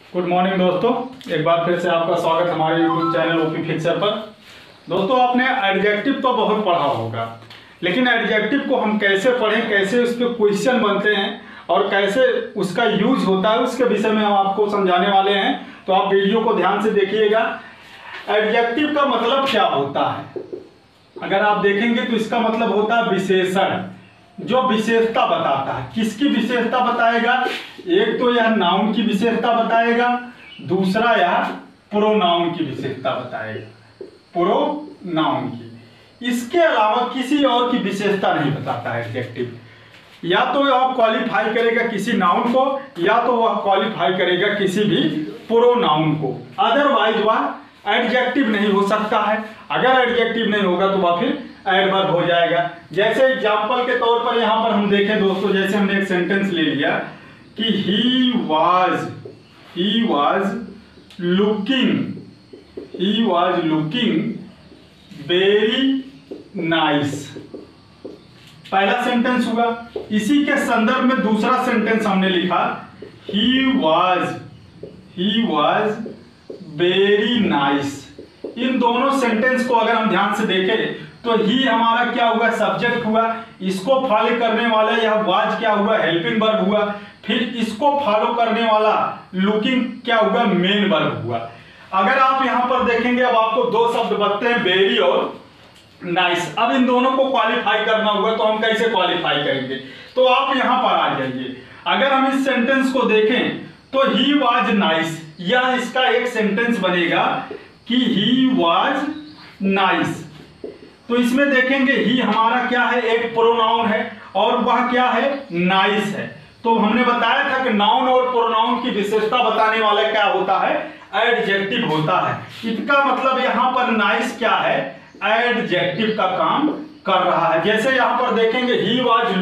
Good morning दोस्तों, एक बार फिर से आपका स्वागत हमारे यूट्यूब चैनल ओपी फिक्सर पर। दोस्तों, आपने एडजेक्टिव तो बहुत पढ़ा होगा, लेकिन एडजेक्टिव को हम कैसे पढ़ें, कैसे उस पर क्वेश्चन बनते हैं और कैसे उसका यूज होता है, उसके विषय में हम आपको समझाने वाले हैं। तो आप वीडियो को ध्यान से देखिएगा। एडजेक्टिव का मतलब क्या होता है, अगर आप देखेंगे तो इसका मतलब होता है विशेषण, जो विशेषता बताता है। किसकी विशेषता बताएगा? एक तो यह नाउन की विशेषता बताएगा, दूसरा यह प्रोनाउन की विशेषता बताएगा, प्रोनाउन की। इसके अलावा किसी और की विशेषता नहीं बताता है एडजेक्टिव। या तो वह क्वालिफाई करेगा किसी नाउन को, या तो वह क्वालिफाई करेगा किसी भी प्रोनाउन को। अदरवाइज वह एडजेक्टिव नहीं हो सकता है। अगर एडजेक्टिव नहीं होगा तो वह फिर एडवर्ब हो जाएगा। जैसे एग्जांपल के तौर पर यहां पर हम देखें दोस्तों, जैसे हमने एक सेंटेंस ले लिया कि he was looking very nice. पहला सेंटेंस हुआ। इसी के संदर्भ में दूसरा सेंटेंस हमने लिखा ही वाज वेरी नाइस। इन दोनों सेंटेंस को अगर हम ध्यान से देखें तो ही हमारा क्या हुआ? सब्जेक्ट हुआ। इसको फॉलो करने वाला यह वाज क्या हुआ? हेल्पिंग वर्ब हुआ। फिर इसको फॉलो करने वाला लुकिंग क्या हुआ? मेन वर्ब हुआ। अगर आप यहां पर देखेंगे, अब आपको दो शब्द बनते हैं, वेरी और नाइस। अब इन दोनों को क्वालिफाई करना होगा, तो हम कैसे क्वालिफाई करेंगे? तो आप यहां पर आ जाइए। अगर हम इस सेंटेंस को देखें तो ही वाज नाइस, यह इसका एक सेंटेंस बनेगा कि ही वाज नाइस। तो इसमें देखेंगे ही हमारा क्या है? एक प्रोनाउन है, और वह क्या है? नाइस है। तो हमने बताया था कि नाउन और प्रोनाउन की विशेषता बताने वाला क्या होता है? एडजेक्टिव होता है। इसका मतलब यहां पर नाइस क्या है? एडजेक्टिव का काम कर रहा है। जैसे यहां पर देखेंगे ही वाज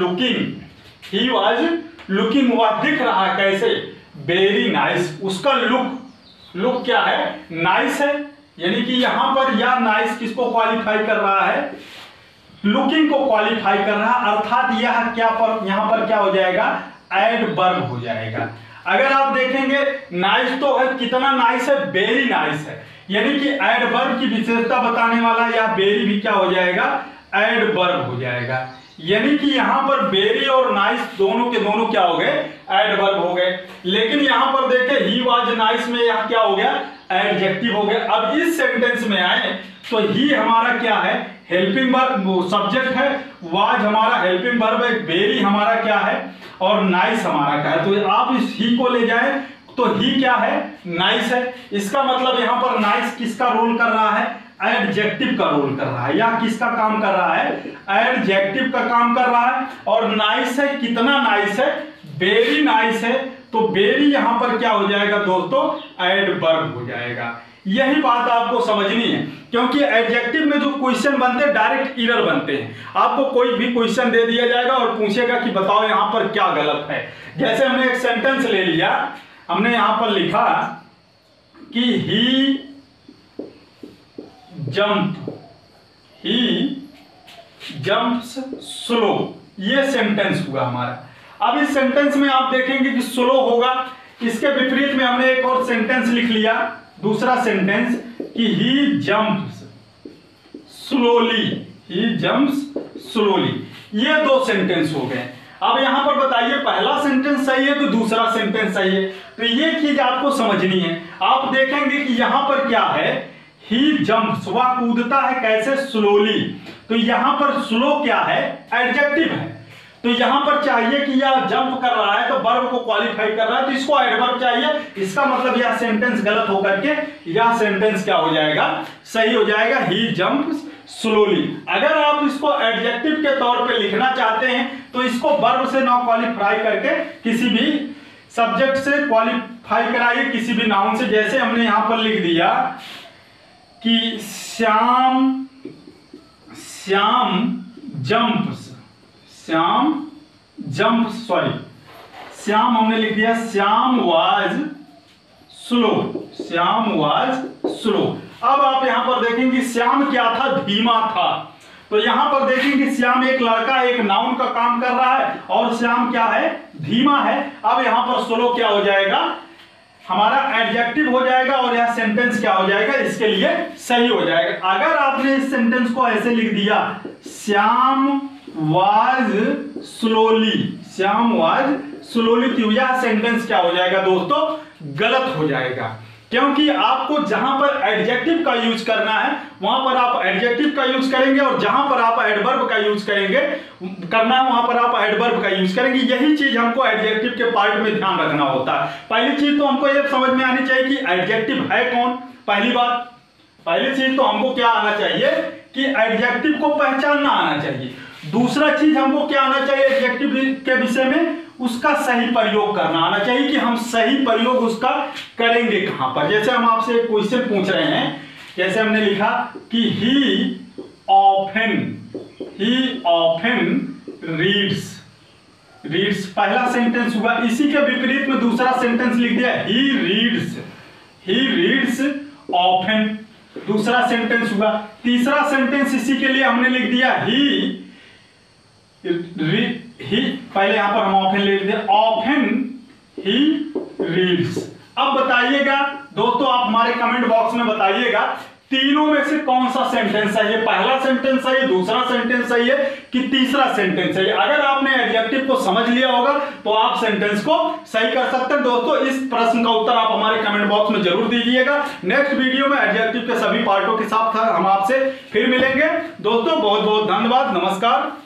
लुकिंग, वह दिख रहा है कैसे? Very nice. उसका लुक क्या है? नाइस है। यानी कि यहां पर या नाइस किसको क्वालिफाई कर रहा है? लुकिंग को क्वालिफाई कर रहा है। अर्थात यह क्या पर यहां पर क्या हो जाएगा? एडवर्ब हो जाएगा। अगर आप देखेंगे नाइस तो है, कितना नाइस है? वेरी नाइस है। यानी कि एडवर्ब की विशेषता बताने वाला या वेरी भी क्या हो जाएगा? एडवर्ब हो जाएगा। यानी कि यहां पर वेरी और नाइस दोनों के दोनों क्या हो गए? एडवर्ब हो गए। लेकिन यहां पर देखें ही वाज नाइस में यह क्या हो गया? एडजेक्टिव हो गया। अब इस सेंटेंस में आए तो ही हमारा क्या है? हेल्पिंग वर्ब, सब्जेक्ट है। वाज हमारा हेल्पिंग वर्ब है। वेरी हमारा क्या है? और नाइस हमारा क्या है? तो आप इस ही को ले जाए तो ही क्या है? नाइस है। इसका मतलब यहां पर नाइस किसका रोल कर रहा है? एडजेक्टिव का रोल कर रहा है। या किसका काम कर रहा है? एडजेक्टिव का काम कर रहा है। और नाइस है, कितना नाइस है? वेरी नाइस है। तो वेरी यहां पर क्या हो जाएगा दोस्तों? एडवर्ब हो जाएगा। यही बात आपको समझनी है, क्योंकि एडजेक्टिव में जो क्वेश्चन बनते हैं डायरेक्ट एरर बनते हैं। आपको कोई भी क्वेश्चन दे दिया जाएगा और पूछेगा कि बताओ यहां पर क्या गलत है। जैसे हमने एक सेंटेंस ले लिया, हमने यहां पर लिखा कि ही जंप्स स्लो। ये सेंटेंस हुआ हमारा। अब इस सेंटेंस में आप देखेंगे कि स्लो होगा। इसके विपरीत में हमने एक और सेंटेंस लिख लिया, दूसरा सेंटेंस कि ही जंप्स स्लोली। ये दो सेंटेंस हो गए। अब यहां पर बताइए पहला सेंटेंस सही है तो दूसरा सेंटेंस सही है। तो ये चीज आपको समझनी है। आप देखेंगे कि यहां पर क्या है? ही जंप्स, वह कूदता है कैसे? स्लोली। तो यहां पर स्लो क्या है? एडजेक्टिव है। तो यहां पर चाहिए कि यह जंप कर रहा है तो वर्ब को क्वालिफाई कर रहा है, तो इसको एडवर्ब चाहिए। इसका मतलब यह सेंटेंस गलत होकर के यह सेंटेंस क्या हो जाएगा? सही हो जाएगा। He jumps slowly. अगर आप इसको एडजेक्टिव के तौर पे लिखना चाहते हैं तो इसको वर्ब से ना क्वालिफाई करके किसी भी सब्जेक्ट से क्वालिफाई कराइए, किसी भी नाउन से। जैसे हमने यहां पर लिख दिया कि श्याम हमने लिख दिया श्याम वाज स्लो। अब आप यहां पर देखेंगे श्याम क्या था? धीमा था। तो यहां पर देखेंगे श्याम एक लड़का, एक नाउन का काम कर रहा है, और श्याम क्या है? धीमा है। अब यहां पर स्लो क्या हो जाएगा? हमारा एडजेक्टिव हो जाएगा और यह सेंटेंस क्या हो जाएगा, इसके लिए सही हो जाएगा। अगर आपने इस सेंटेंस को ऐसे लिख दिया, Shyam was slowly, Shyam was slowly, तो यह सेंटेंस क्या हो जाएगा दोस्तों, गलत हो जाएगा। क्योंकि आपको जहां पर एडजेक्टिव का यूज करना है वहां पर आप एडजेक्टिव का यूज करेंगे, और जहां पर आप एडवर्ब का यूज करेंगे करना है वहां पर आप एडवर्ब का यूज करेंगे। यही चीज हमको एडजेक्टिव के पार्ट में ध्यान रखना होता है। पहली चीज तो हमको यह समझ में आनी चाहिए कि एडजेक्टिव है कौन। पहली चीज तो हमको क्या आना चाहिए कि एडजेक्टिव को पहचानना आना चाहिए। दूसरा चीज हमको क्या आना चाहिए एडजेक्टिव के विषय में, उसका सही प्रयोग करना आना चाहिए कि हम सही प्रयोग उसका करेंगे कहां पर। जैसे हम आपसे एक क्वेश्चन पूछ रहे हैं, जैसे हमने लिखा कि ही ऑफन रीड्स पहला सेंटेंस हुआ। इसी के विपरीत में दूसरा सेंटेंस लिख दिया ही रीड्स ऑफन, दूसरा सेंटेंस हुआ। तीसरा सेंटेंस इसी के लिए हमने लिख दिया ही पहले यहां पर हम ऑफन ले लेते हैं, ऑफन ही रीड्स। अब बताइएगा दोस्तों, आप हमारे कमेंट बॉक्स में बताइएगा तीनों में से कौन सा सेंटेंस है, ये पहला सेंटेंस है, ये दूसरा सेंटेंस है, ये कि तीसरा सेंटेंस है। अगर आपने एडजेक्टिव को समझ लिया होगा तो आप सेंटेंस को सही कर सकते हैं। दोस्तों इस प्रश्न का उत्तर आप हमारे कमेंट बॉक्स में जरूर दीजिएगा। नेक्स्ट वीडियो में एडजेक्टिव के सभी पार्टों के साथ हम आपसे फिर मिलेंगे। दोस्तों बहुत बहुत धन्यवाद, नमस्कार।